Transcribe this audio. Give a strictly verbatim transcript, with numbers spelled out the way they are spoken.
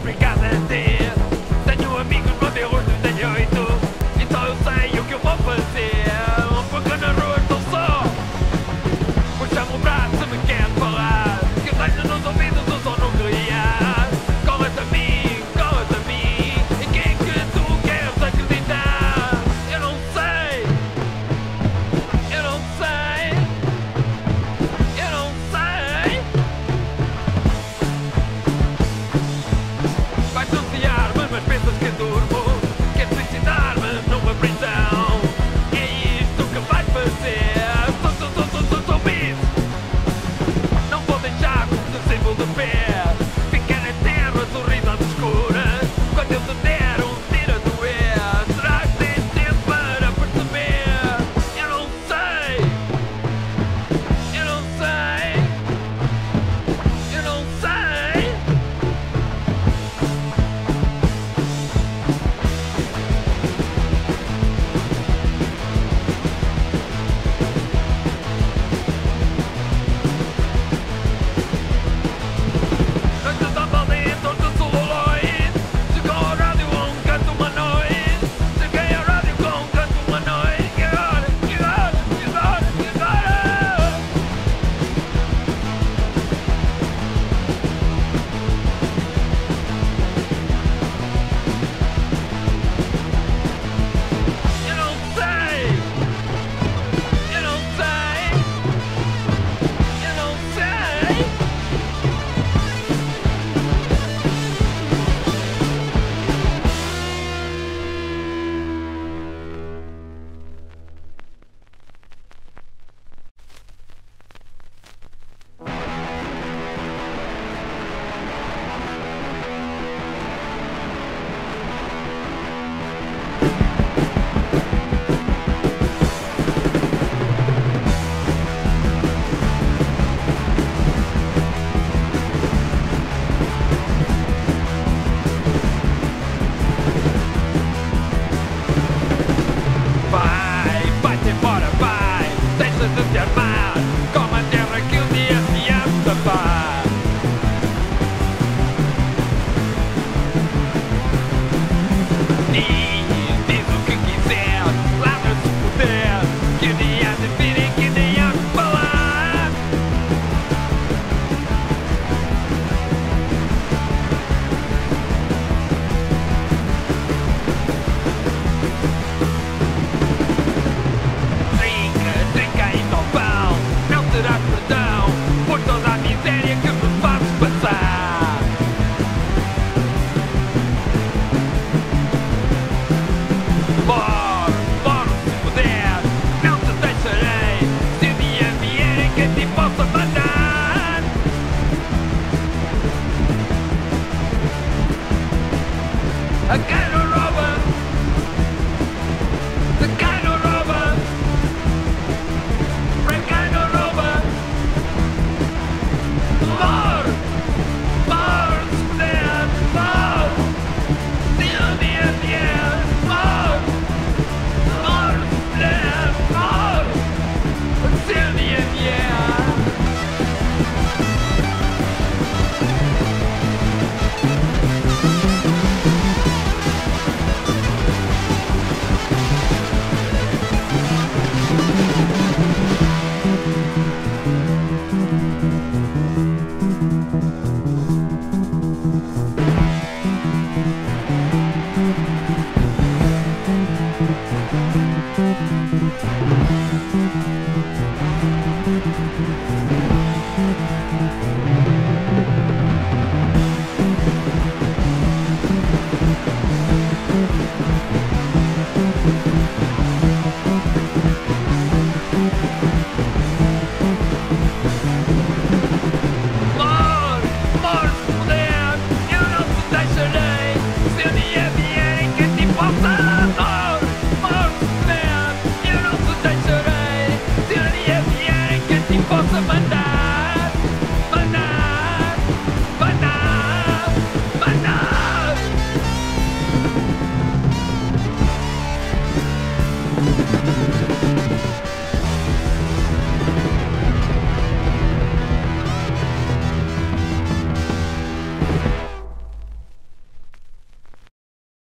obrigado a ti. Tenho amigos no até hoje tenho oito, então eu sei o que eu vou fazer. Porque na rua estou só, puxa-me o braço se me quer falar, que eu tenho nos ouvidos o som nuclear. Cola-te a mim, cola-te a mim, e quem é que tu queres acreditar? Eu não sei, eu não sei, eu não sei. Vais denunciar-me, mas pensas que durmo, queres suicidar-me numa prisão. É isto que vais fazer. Sou, sou, sou, sou, sou, sou bis. Não vou deixar que te sirvo de pé, ficar na terra sorrisas escuras. Quando eu te der um tiro a doer, será que tens tempo para perceber? Eu não sei, eu não sei, eu não sei. Noites à baldeia, torto celulóide. Chegou ao rádio com um canto humanoide. Cheguei ao rádio com um canto humanoide. E agora, e agora, e agora, e agora? Eu não sei, eu não sei, eu não sei. Vai, vai-te embora, vai. Deixa de te armar como a terra que um dia te há de tapar. Diz, diz o que quiser, ladra se puder, que um dia há de vir e que nem há de falar. Trinca, trinca então pão, não terás perdão por toda a miséria que me fazes passar. Morre, morre se puder, não te deixarei, se um dia vier em que te possa matar. A quem não rouba, de quem não rouba, para quem não rouba. Morre, morre se puder, morre, se um dia vier, morre, morre se puder, morre, se um dia